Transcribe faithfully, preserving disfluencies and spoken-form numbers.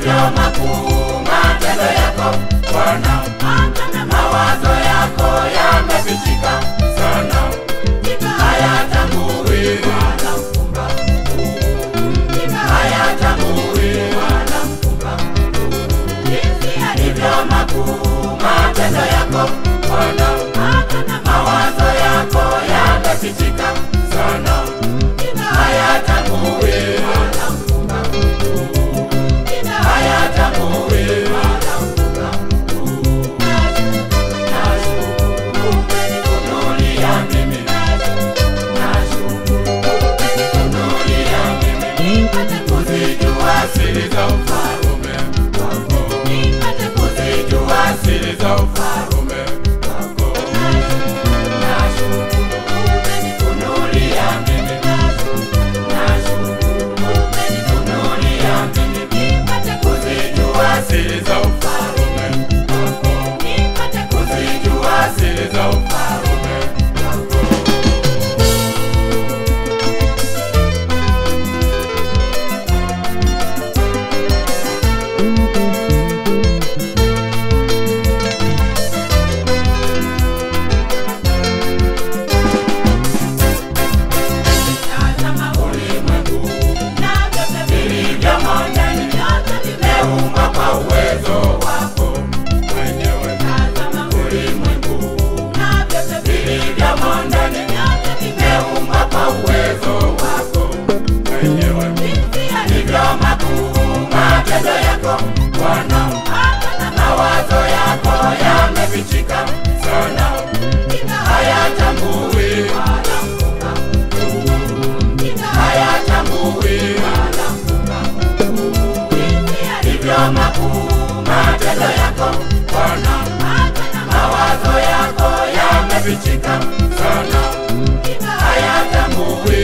ndivyo makuu matendo yako Bwana. Mawazo yako yamefichika sana, hayatambui wala mpumbavu, hayatambui wala mpumbavu. Ndivyo makuu matendo yako Bwana. Mawazo yako yamefichika sana, hayatambui wala mpumbavu, hayatambui wala mpumbavu. Nashukuru umenifunulia mimi, nashukuru umenifunulia mimi, nipate kuzijua siri za ufalme wako, nipate kuzijua siri za ufalme wako. Nashukuru umenifunulia mimi, nashukuru umenifunulia mimi, nipate kuzijua siri za ufalme wako, nipate kuzijua siri za ufalme wako. Tazama ulimwengu na vyote vilivyomo ndani, vyote vimeumbwa kwa uwezo wako mwenyewe. Tazama ulimwengu na vyote vilivyomo ndani, vyote vimeumbwa kwa uwezo wako mwenyewe. Ndivyo makuu matendo yako Bwana. Mawazo yako yamefichika sana, hayatambui wala mpumbavu, hayatambui wala mpumbavu. Ndivyo makuu matendo yako Bwana. Mawazo yako yamefichika sana, hayatambui